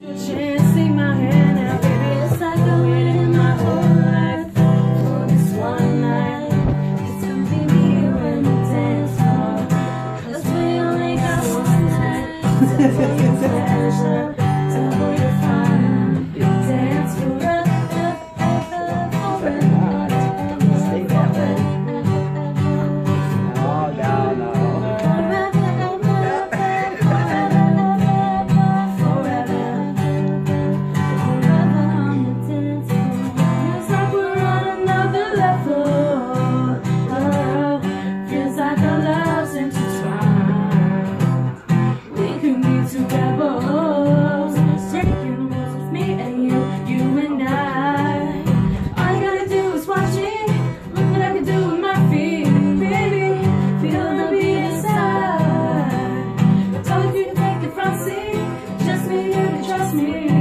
Chance, take my hand now, baby. It's like I'm waiting my whole life for this one night. It's gonna be me when we dance floor, 'cause we only got one night. Double your pleasure, double your fun. We dance forever. Stay that way. No, no, no. Trust me.